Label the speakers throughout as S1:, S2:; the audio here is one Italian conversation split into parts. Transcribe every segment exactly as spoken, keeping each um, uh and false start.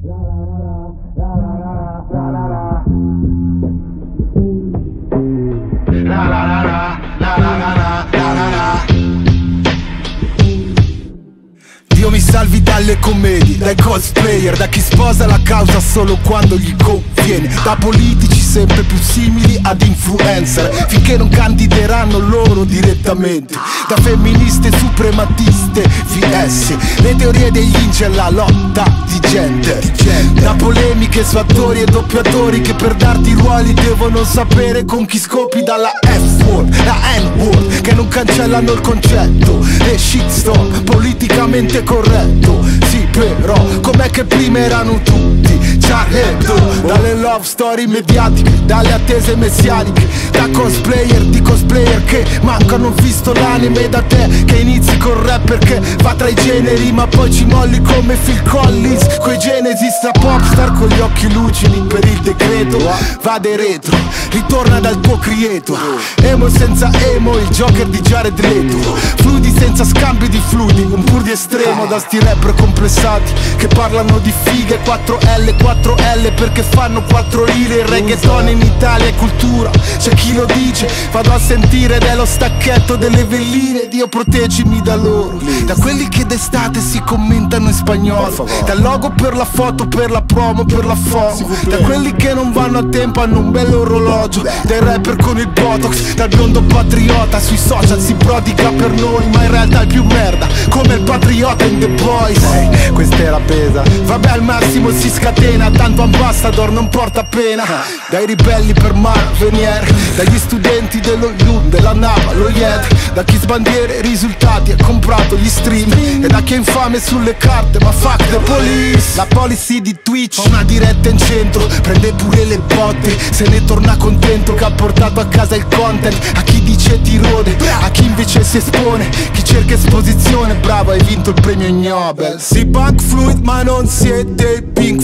S1: Dio mi salvi dalle commedie, dai cosplayer, da chi sposa la causa solo quando gli conviene, da politici sempre più simili ad influencer, finché non candideranno loro direttamente, da femministe suprematiste V S le teorie degli incel, la lotta di gente, da polemiche su attori e doppiatori che per darti ruoli devono sapere con chi scopi, dalla F-word, la N-word che non cancellano il concetto, e shitstorm politicamente corretto. Sì, però com'è che prima erano tutti Charlie Hebdo, dalle love story mediatiche, dalle attese messianiche, da cosplayer di cosplayer che mancano visto l'anime, da te che inizi col rap perché va tra i generi ma poi ci molli come Phil Collins coi Genesis, da popstar con gli occhi lucidi per il decreto, vade retro, ritorna dal tuo creator, emo senza emo, il Joker di Jared Leto, fluidi senza scambi di fluidi, un pur di estremo, da sti rapper complessati che parlano di fighe, quattro L, quattro L perché fanno quattro lire, il reggaeton in Italia è cultura, c'è chi lo dice, vado a sentire ed è lo stacchetto delle velline, Dio proteggimi da loro, da quelli che d'estate si commentano in spagnolo, dal logo per la foto, per la promo, per la foto, da quelli che non vanno a tempo hanno un bel orologio, dai rapper con il botox, dal biondo patriota sui social si prodiga per noi ma in realtà è più merda come il patriota in The Boys. Hey, questa era pesa, vabbè al massimo si scatena, tanto ambassador non porta pena, dai ribelli per Marvenier, dagli studenti dello U, della Nava, lo I E D, da chi sbandiera i risultati ha comprato gli stream, e da chi è infame sulle carte ma fuck the police. La policy di Twitch, una diretta in centro, prende pure le botte, se ne torna contento che ha portato a casa il content, a chi dice ti rode, a chi invece si espone, chi cerca esposizione, bravo hai vinto il premio Nobel. Si punk fluid ma non siete Pink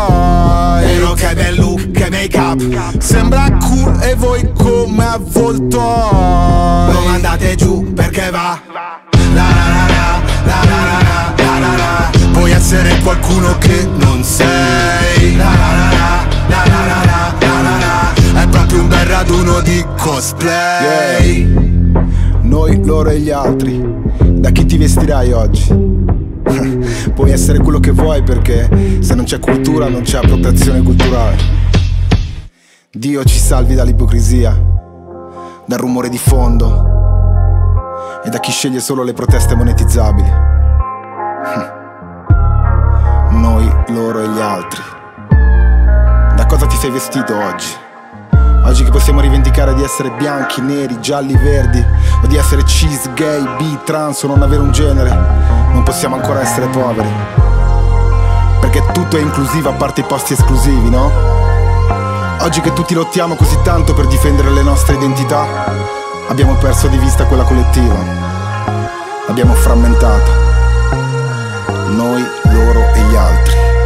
S1: Floyd, però che bel look, che make up, sembra cool e voi come avvoltoi non andate giù perché va la la la la la la la la la, puoi essere qualcuno che non sei, la la la la la la la la la la, è proprio un bel raduno di cosplay, yeah. Noi, loro e gli altri, da chi ti vestirai oggi? Puoi essere quello che vuoi perché se non c'è cultura non c'è appropriazione culturale. Dio ci salvi dall'ipocrisia, dal rumore di fondo e da chi sceglie solo le proteste monetizzabili. Noi, loro e gli altri. Da cosa ti sei vestito oggi? Oggi che possiamo rivendicare di essere bianchi, neri, gialli, verdi, o di essere cis, gay, bi, trans o non avere un genere, non possiamo ancora essere poveri, perché tutto è inclusivo a parte i posti esclusivi, no? Oggi che tutti lottiamo così tanto per difendere le nostre identità, abbiamo perso di vista quella collettiva, l'abbiamo frammentata, noi, loro e gli altri.